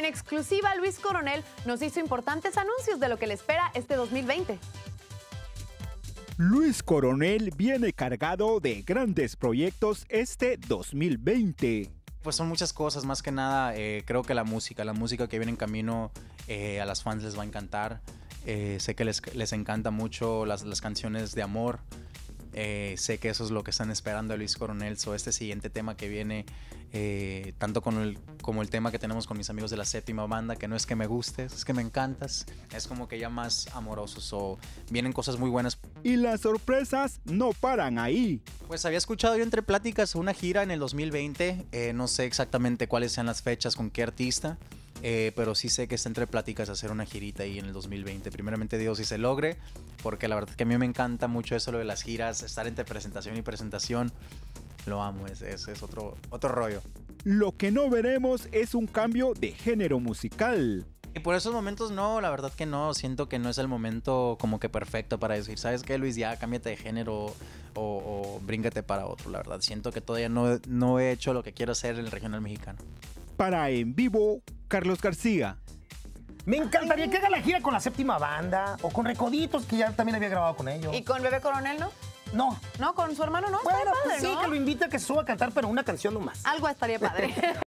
En exclusiva, Luis Coronel nos hizo importantes anuncios de lo que le espera este 2020. Luis Coronel viene cargado de grandes proyectos este 2020. Pues son muchas cosas, más que nada creo que la música que viene en camino a las fans les va a encantar. Sé que les encanta mucho las canciones de amor. Sé que eso es lo que están esperando de Luis Coronel. Este siguiente tema que viene, tanto como el tema que tenemos con mis amigos de la Séptima Banda, que no es que me gustes, es que me encantas, es como que ya más amorosos. Vienen cosas muy buenas. Y las sorpresas no paran ahí. Pues había escuchado yo entre pláticas una gira en el 2020, no sé exactamente cuáles sean las fechas, con qué artista. Pero sí sé que está entre pláticas hacer una girita ahí en el 2020. Primeramente Dios, si se logre, porque la verdad es que a mí me encanta mucho eso, lo de las giras, estar entre presentación y presentación. Lo amo, es otro rollo. Lo que no veremos es un cambio de género musical. Y por esos momentos no, la verdad que no, siento que no es el momento como que perfecto para decir, ¿sabes qué, Luis? Ya cámbiate de género o bríncate para otro, la verdad. Siento que todavía no he hecho lo que quiero hacer en el regional mexicano. Para En Vivo, Carlos García. Me encantaría que haga la gira con la Séptima Banda o con Recoditos, que ya también había grabado con ellos. ¿Y con Bebé Coronel, no? No. ¿No? ¿Con su hermano, no? Bueno, Estaría pues padre, sí, ¿no? que lo invite a que suba a cantar, pero una canción nomás. Algo estaría padre.